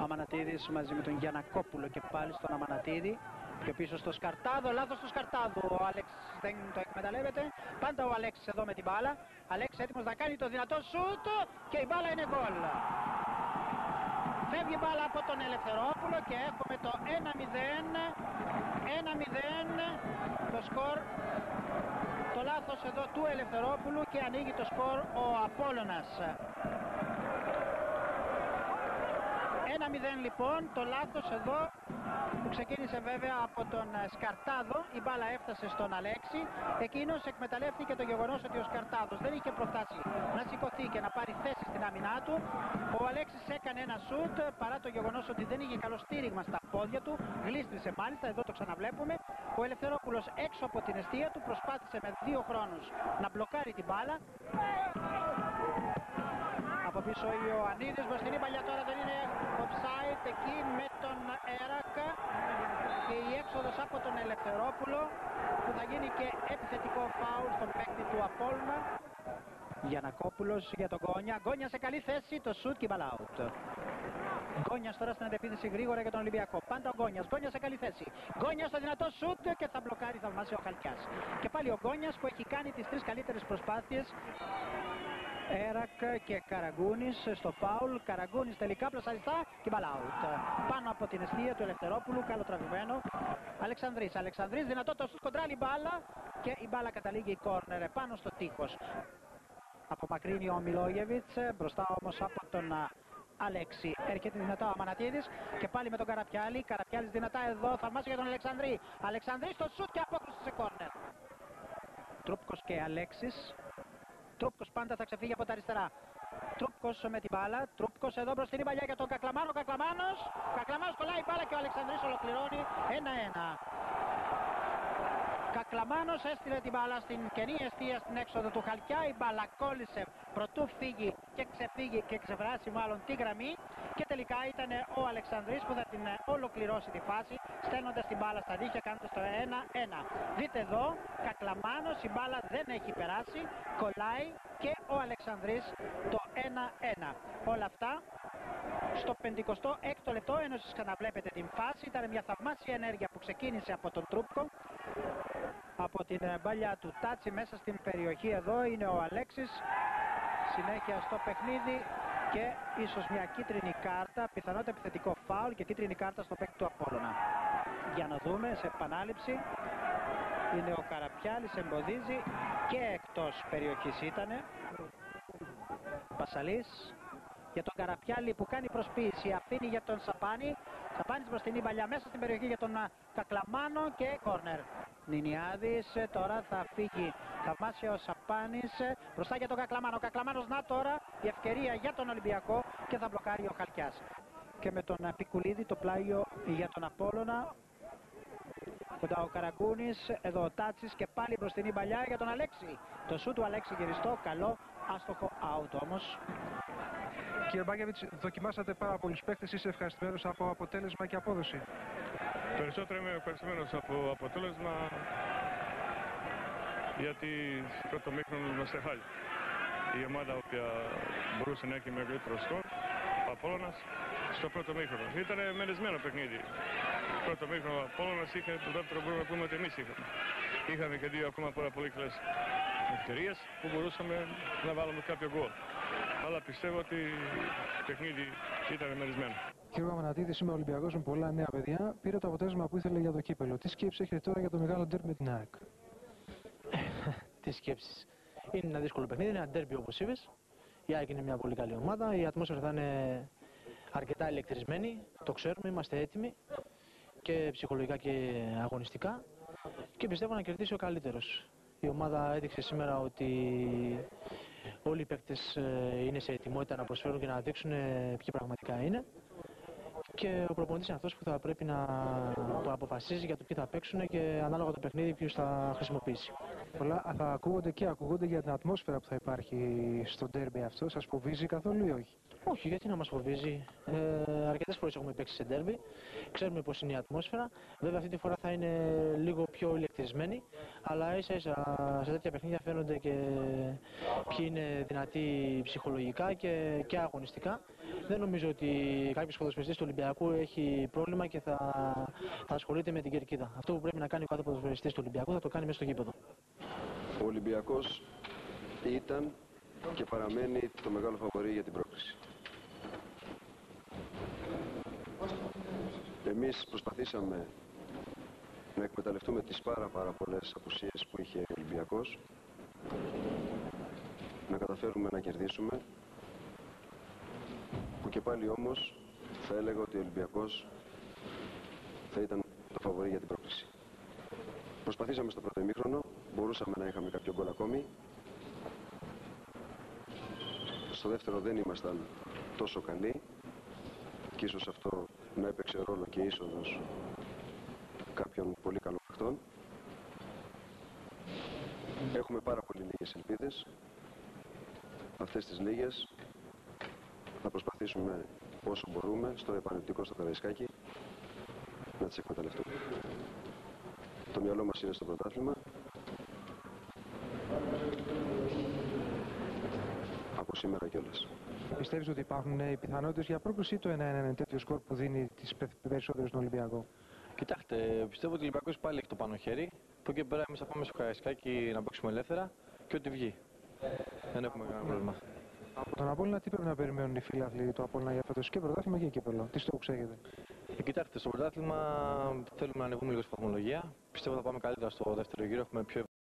Ο Αμανατίδης μαζί με τον Γιανακόπουλο και πάλι στον Αμανατίδη. Πιο πίσω στο Σκαρτάδο, λάθος του Σκαρτάδου. Ο Άλεξ δεν το εκμεταλλεύεται. Πάντα ο Αλέξης εδώ με την μπάλα. Αλέξης έτοιμος να κάνει το δυνατό σούτ και η μπάλα είναι γκολ. Φεύγει η μπάλα από τον Ελευθερόπουλο και έχουμε το 1-0. 1-0 το σκορ. Το λάθος εδώ του Ελευθερόπουλου και ανοίγει το σκορ ο Απόλλωνας. 1-0 λοιπόν, το λάθος εδώ που ξεκίνησε βέβαια από τον Σκαρτάδο. Η μπάλα έφτασε στον Αλέξη. Εκείνος εκμεταλλεύτηκε το γεγονός ότι ο Σκαρτάδος δεν είχε προφτάσει να σηκωθεί και να πάρει θέση στην άμυνά του. Ο Αλέξης έκανε ένα σουτ παρά το γεγονός ότι δεν είχε καλό στήριγμα στα πόδια του. Γλίστρισε μάλιστα, εδώ το ξαναβλέπουμε. Ο Ελευθερόπουλος έξω από την εστία του προσπάθησε με 2 χρόνους να μπλοκάρει την μπάλα. Από πίσω ο Ιωαννίδης, μπροστινή παλιά τώρα δεν είναι offside εκεί με τον Έρακα και η έξοδος από τον Ελευθερόπουλο που θα γίνει και επιθετικό φάουλ στον παίκτη του Απόλλωνα. Γιανακόπουλος για τον Γκόνια, Γκόνια σε καλή θέση, το σουτ και η μπάλα out. Γκόνιας τώρα στην αντεπίθεση γρήγορα για τον Ολυμπιακό. Πάντα ο Γκόνιας, Γκόνιας σε καλή θέση. Γκόνιας στο δυνατό σουτ και θα μπλοκάρει θαυμάσια ο Χαλκιάς. Και πάλι ο Γκόνιας που έχει κάνει τις 3 καλύτερες προσπάθειες. Έρακ και Καραγκούνης στο φάουλ. Καραγκούνης τελικά πλασαριστά και μπάλα out. Πάνω από την αιστεία του Ελευθερόπουλου, καλοτραβημένο. Αλεξανδρής δυνατό το σουτ, κοντράλει μπάλα και η μπάλα καταλήγει κόρνερ πάνω στο τείχος. Απομακρύνει ο Μιλόγεβιτς, μπροστά όμως από τον Αλέξη. Έρχεται δυνατά ο Αμανατίδης και πάλι με τον Καραπιάλη. Καραπιάλης δυνατά εδώ, θαυμάσια για τον Αλεξανδρή. Αλεξανδρής στο σουτ και απόκριση σε κόρνερ. Τρούπκος και Αλέξης. Τρούπκος πάντα θα ξεφύγει από τα αριστερά. Τρούπκος με την μπάλα. Τρούπκος εδώ μπροστινή παλιά για τον Κακλαμάνο. Κακλαμάνος κολλάει μπάλα και ο Αλεξανδρής ολοκληρώνει 1-1. Κακλαμάνος έστειλε την μπάλα στην κενή εστία στην έξοδο του Χαλκιά. Η μπάλα κόλλησε προτού φύγει και ξεφύγει και ξεβράσει μάλλον τη γραμμή. Και τελικά ήταν ο Αλεξανδρής που θα την ολοκληρώσει τη φάση, στέλνοντας την μπάλα στα δίχτυα, κάνοντας το 1-1. Δείτε εδώ, Κακλαμάνος, η μπάλα δεν έχει περάσει, κολλάει και ο Αλεξανδρής το 1-1. Όλα αυτά στο 56ο λεπτό, ενώ εσείς ξαναβλέπετε την φάση. Ήταν μια θαυμάσια ενέργεια που ξεκίνησε από τον Τρούπκο, από την μπάλια του Τάτσι μέσα στην περιοχή. Εδώ είναι ο Αλέξης, συνέχεια στο παιχνίδι και ίσως μια κίτρινη κάρτα, πιθανότητα επιθετικό φάουλ και κίτρινη κάρτα στο παίκτη του Απόλλωνα. Για να δούμε σε επανάληψη. Είναι ο Καραπιάλης, εμποδίζει και εκτός περιοχής ήτανε. Πασαλής για τον Καραπιάλη που κάνει προσποίηση, αφήνει για τον Σαπάνη. Σαπάνης μπροστινή παλιά μέσα στην περιοχή για τον Κακλαμάνο και κόρνερ. Νινιάδης τώρα θα φύγει θαυμάσια ο Σαπάνης μπροστά για τον Κακλαμάνο. Ο Κακλαμάνος να τώρα η ευκαιρία για τον Ολυμπιακό και θα μπλοκάρει ο Χαλκιάς. Και με τον Πικουλίδη το πλάγιο για τον Απόλλωνα. Κοντά ο Καραγκούνης, εδώ ο Τάτσης και πάλι μπροστινή παλιά για τον Αλέξη. Το σου του Αλέξη γυριστό, καλό, άστοχο, out όμως. Κύριε Μπάγεβιτς, δοκιμάσατε πάρα πολλούς παίκτες, είστε ευχαριστημένος από αποτέλεσμα και απόδοση? Περισσότερο είμαι ευχαριστημένος από αποτέλεσμα, γιατί στο πρώτο μήχρονο είμαστε χάλια. Η ομάδα που μπορούσε να έχει μεγαλύτερο σκορ, ο Απόλλωνας, στο πρώτο μήχρονο. Ήταν μερισμένο παιχνίδι. Στο πρώτο μήχρονο ο Απόλλωνας είχε το δεύτερο, μπορούμε να πούμε ότι εμείς είχαμε. Είχαμε και 2 ακόμα πολύ καλές ευκαιρίες που μπορούσαμε να βάλουμε κάποιο γκολ. Αλλά πιστεύω ότι το παιχνίδι ήταν μερισμένο. Κύριε Αμανατίδη, είμαι Ολυμπιακός με πολλά νέα παιδιά. Πήρε το αποτέλεσμα που ήθελε για το κύπελο. Τι σκέψη έχετε τώρα για το μεγάλο ντέρμπι με την ΑΕΚ? Τι σκέψεις? Είναι ένα δύσκολο παιχνίδι, είναι ένα ντέρμπι όπως είπες. Η ΑΕΚ είναι μια πολύ καλή ομάδα. Η ατμόσφαιρα θα είναι αρκετά ηλεκτρισμένη. Το ξέρουμε, είμαστε έτοιμοι και ψυχολογικά και αγωνιστικά. Και πιστεύω να κερδίσει ο καλύτερος. Η ομάδα έδειξε σήμερα ότι όλοι οι παίκτες είναι σε ετοιμότητα να προσφέρουν και να δείξουν ποιοι πραγματικά είναι. Και ο προπονητής είναι αυτός που θα πρέπει να αποφασίζει για το ποιοι θα παίξουν και ανάλογα το παιχνίδι ποιους θα χρησιμοποιήσει. Πολλά θα ακούγονται για την ατμόσφαιρα που θα υπάρχει στο ντέρμπι αυτό. Σας φοβίζει καθόλου ή όχι? Όχι, γιατί να μας φοβίζει. Αρκετές φορές έχουμε παίξει σε ντέρμπι. Ξέρουμε πώς είναι η ατμόσφαιρα. Βέβαια αυτή τη φορά θα είναι λίγο πιο ηλεκτρισμένη. Αλλά ίσα ίσα σε τέτοια παιχνίδια φαίνονται και ποιοι είναι δυνατοί ψυχολογικά και αγωνιστικά. Δεν νομίζω ότι κάποιος ποδοσφαιριστής του Ολυμπιακού έχει πρόβλημα και θα ασχολείται με την κερκίδα. Αυτό που πρέπει να κάνει ο κάθε ποδοσφαιριστής του Ολυμπιακού θα το κάνει μέσα στο γήπεδο. Ο Ολυμπιακός ήταν και παραμένει το μεγάλο φαβορί για την πρόκριση. Εμείς προσπαθήσαμε να εκμεταλλευτούμε τις πάρα πολλές απουσίες που είχε ο Ολυμπιακός, να καταφέρουμε να κερδίσουμε, που και πάλι όμως θα έλεγα ότι ο Ολυμπιακός θα ήταν το φαβορί για την πρόκριση. Προσπαθήσαμε στο πρώτο ημίχρονο, μπορούσαμε να είχαμε κάποιο γκολ ακόμη. Στο δεύτερο δεν ήμασταν τόσο καλοί και ίσως αυτό να έπαιξε ρόλο και είσοδος κάποιων πολύ καλών παιχτών. Έχουμε πάρα πολύ λίγες ελπίδες. Αυτές τις λίγες θα προσπαθήσουμε όσο μπορούμε στο επανεπτικό στο Καραϊσκάκι να τις εκμεταλλευτούμε. Το μυαλό μας είναι στο πρωτάθλημα. Από σήμερα κιόλας. Πιστεύεις ότι υπάρχουν οι πιθανότητες για πρόκριση ή το 1-1 είναι τέτοιο σκορ που δίνει τις περισσότερες στον Ολυμπιακό? Κοιτάξτε, πιστεύω ότι ο Ολυμπιακός πάλι έχει το πάνω χέρι. Από εκεί πέρα εμείς θα πάμε στο Καραϊσκάκι να παίξουμε ελεύθερα και ό,τι βγει. Δεν έχουμε κανένα πρόβλημα. Από τον Απόλλωνα τι πρέπει να περιμένουν οι φίλαθλοι του Απόλλωνα για φέτος και πρωτάθλημα και κύπελλο? Τι στόχους έχετε? Κοιτάξτε, στο πρωτάθλημα θέλουμε να ανεβούμε λίγο στη βαθμολογία. Πιστεύω θα πάμε καλύτερα στο δεύτερο γύρο. Έχουμε πιο